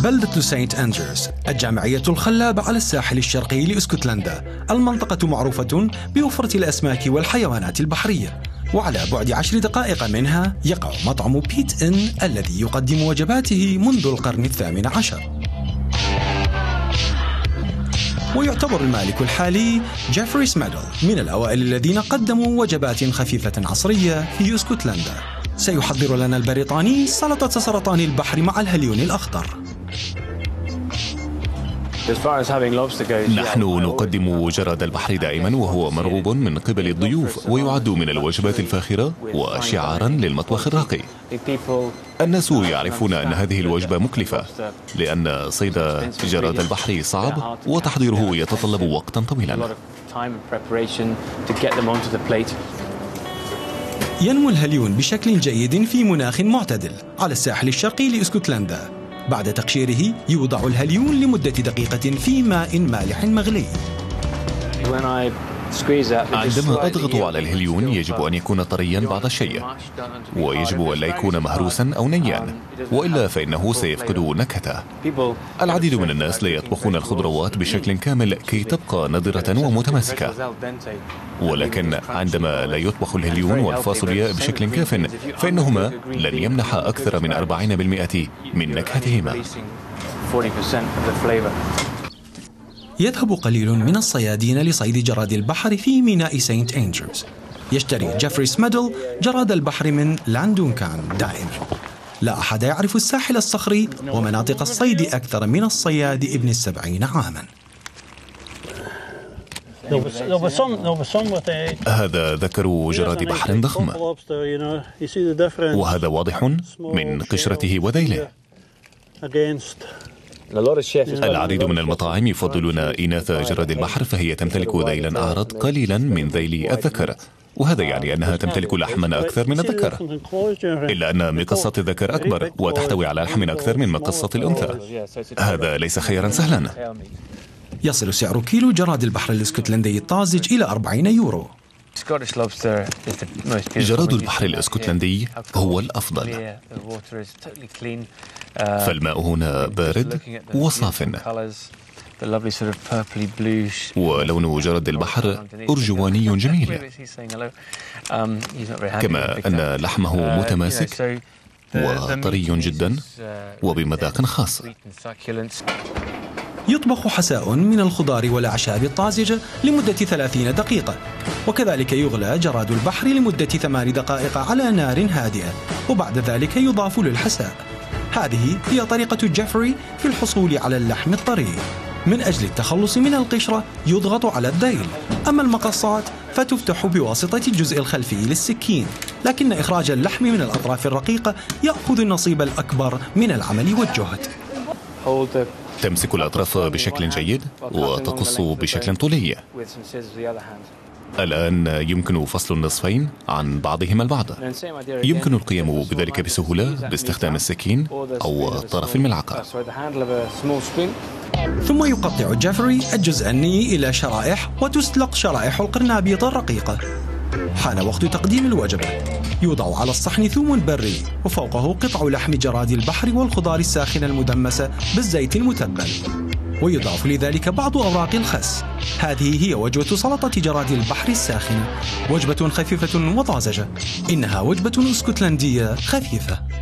بلدة سانت أندروز الجامعية الخلابة على الساحل الشرقي لإسكتلندا. المنطقة معروفة بوفرة الأسماك والحيوانات البحرية، وعلى بعد 10 دقائق منها يقع مطعم بيت إن الذي يقدم وجباته منذ القرن 18. ويعتبر المالك الحالي جيفري سميدل من الأوائل الذين قدموا وجبات خفيفة عصرية في اسكتلندا. سيحضر لنا البريطاني سلطة سرطان البحر مع الهليون الأخضر. نحن نقدم جراد البحر دائما، وهو مرغوب من قبل الضيوف ويعد من الوجبات الفاخرة وشعارا للمطبخ الراقي. الناس يعرفون أن هذه الوجبة مكلفة لأن صيد جراد البحر صعب وتحضيره يتطلب وقتا طويلا. ينمو الهليون بشكل جيد في مناخ معتدل على الساحل الشرقي لإسكتلندا. بعد تقشيره يوضع الهليون لمدة دقيقة في ماء مالح مغلي. عندما أضغط على الهليون يجب أن يكون طريا بعض الشيء، ويجب أن لا يكون مهروسا أو نيا، وإلا فإنه سيفقد نكهته. العديد من الناس لا يطبخون الخضروات بشكل كامل كي تبقى نضرة ومتماسكة، ولكن عندما لا يطبخ الهليون والفاصوليا بشكل كاف فإنهما لن يمنح أكثر من 40% من نكهتهما. يذهب قليل من الصيادين لصيد جراد البحر في ميناء سانت أندروز. يشتري جيفري سميدل جراد البحر من لاندونكان دائر. لا أحد يعرف الساحل الصخري ومناطق الصيد أكثر من الصياد ابن 70 عاما. هذا ذكر جراد بحر ضخم، وهذا واضح من قشرته وذيله. العديد من المطاعم يفضلون إناث جراد البحر، فهي تمتلك ذيلا أعرض قليلا من ذيل الذكر، وهذا يعني أنها تمتلك لحما أكثر من الذكر، إلا أن مقصة الذكر أكبر وتحتوي على لحم أكثر من مقصة الأنثى. هذا ليس خيارا سهلا. يصل سعر كيلو جراد البحر الاسكتلندي الطازج إلى 40 يورو. جراد البحر الاسكتلندي هو الأفضل، فالماء هنا بارد وصاف، ولون جراد البحر أرجواني جميل، كما أن لحمه متماسك وطري جدا وبمذاق خاص. يطبخ حساء من الخضار والأعشاب الطازجة لمدة 30 دقيقة، وكذلك يغلى جراد البحر لمدة 8 دقائق على نار هادئة، وبعد ذلك يضاف للحساء. هذه هي طريقة جيفري في الحصول على اللحم الطري. من أجل التخلص من القشرة يضغط على الذيل، أما المقصات فتفتح بواسطة الجزء الخلفي للسكين، لكن إخراج اللحم من الأطراف الرقيقة يأخذ النصيب الأكبر من العمل والجهد. تمسك الأطراف بشكل جيد وتقص بشكل طولي. الآن يمكن فصل النصفين عن بعضهما البعض. يمكن القيام بذلك بسهولة باستخدام السكين أو طرف الملعقة. ثم يقطع جيفري الجزء الني إلى شرائح وتسلق شرائح القرنابيط الرقيقة. حان وقت تقديم الوجبة. يوضع على الصحن ثوم بري، وفوقه قطع لحم جراد البحر والخضار الساخنة المدمسة بالزيت المتبل، ويضاف لذلك بعض أوراق الخس. هذه هي وجبة سلطة جراد البحر الساخنة، وجبة خفيفة وطازجة. إنها وجبة اسكتلندية خفيفة.